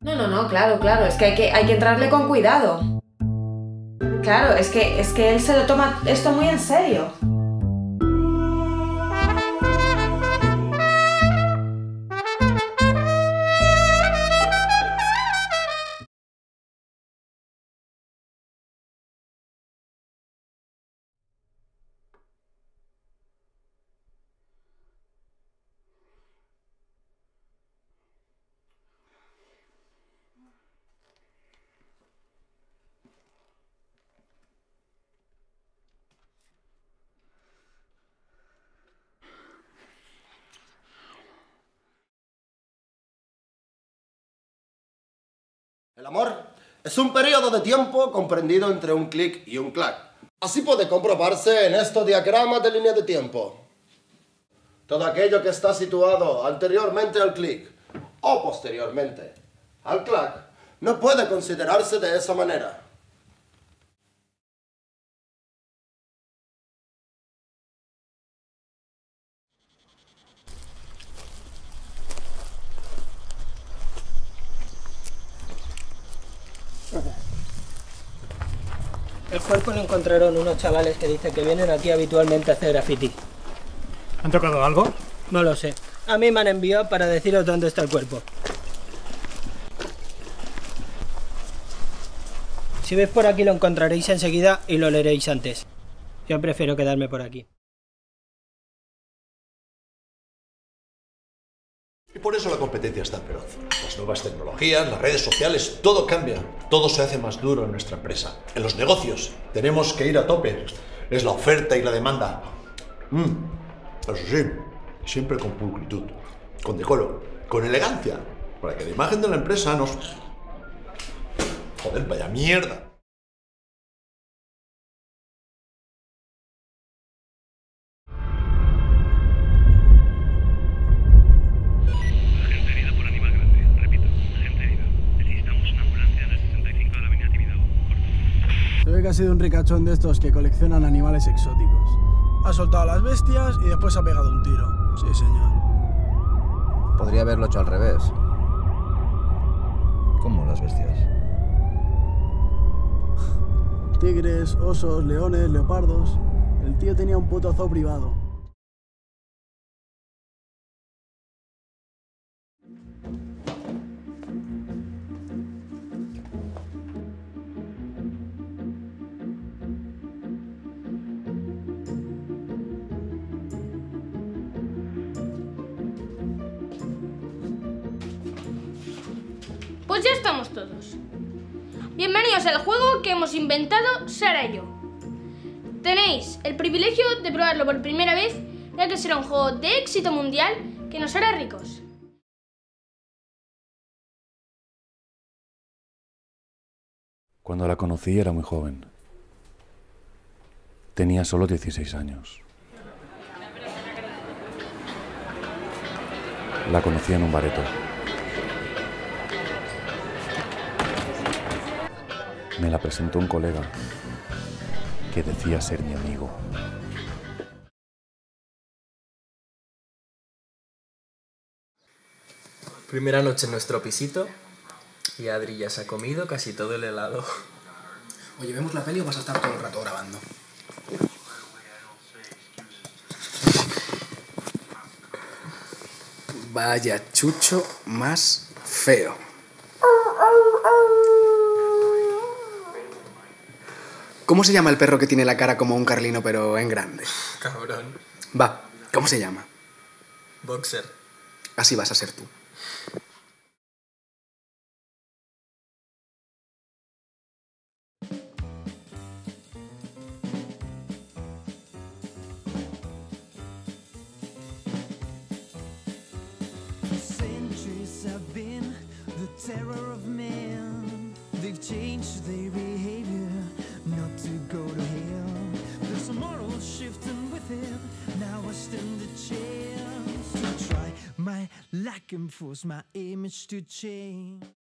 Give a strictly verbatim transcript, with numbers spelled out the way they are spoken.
No, no, no, claro, claro, es que hay que, hay que entrarle con cuidado. Claro, es que, es que él se lo toma esto muy en serio. El amor es un periodo de tiempo comprendido entre un clic y un clac. Así puede comprobarse en estos diagramas de línea de tiempo. Todo aquello que está situado anteriormente al clic o posteriormente al clac no puede considerarse de esa manera. El cuerpo lo encontraron unos chavales que dicen que vienen aquí habitualmente a hacer graffiti. ¿Han tocado algo? No lo sé. A mí me han enviado para deciros dónde está el cuerpo. Si veis por aquí lo encontraréis enseguida y lo leeréis antes. Yo prefiero quedarme por aquí. Y por eso la competencia es tan feroz. Las nuevas tecnologías, las redes sociales, todo cambia. Todo se hace más duro en nuestra empresa. En los negocios tenemos que ir a tope. Es la oferta y la demanda. Mm. Eso sí, siempre con pulcritud, con decoro, con elegancia, para que la imagen de la empresa nos... Joder, vaya mierda. Se ve que ha sido un ricachón de estos que coleccionan animales exóticos. Ha soltado a las bestias y después ha pegado un tiro. Sí, señor. Podría haberlo hecho al revés. ¿Cómo las bestias? Tigres, osos, leones, leopardos. El tío tenía un puto zoo privado. Pues ya estamos todos. Bienvenidos al juego que hemos inventado Sara y yo. Tenéis el privilegio de probarlo por primera vez, ya que será un juego de éxito mundial que nos hará ricos. Cuando la conocí era muy joven. Tenía solo dieciséis años. La conocí en un bareto. Me la presentó un colega que decía ser mi amigo. Primera noche en nuestro pisito y Adri ya se ha comido casi todo el helado. Oye, ¿vemos la peli o vas a estar todo el rato grabando? Vaya chucho más feo. ¿Cómo se llama el perro que tiene la cara como un carlino pero en grande? Cabrón. Va, ¿cómo se llama? Boxer. Así vas a ser tú. Like and force my image to change.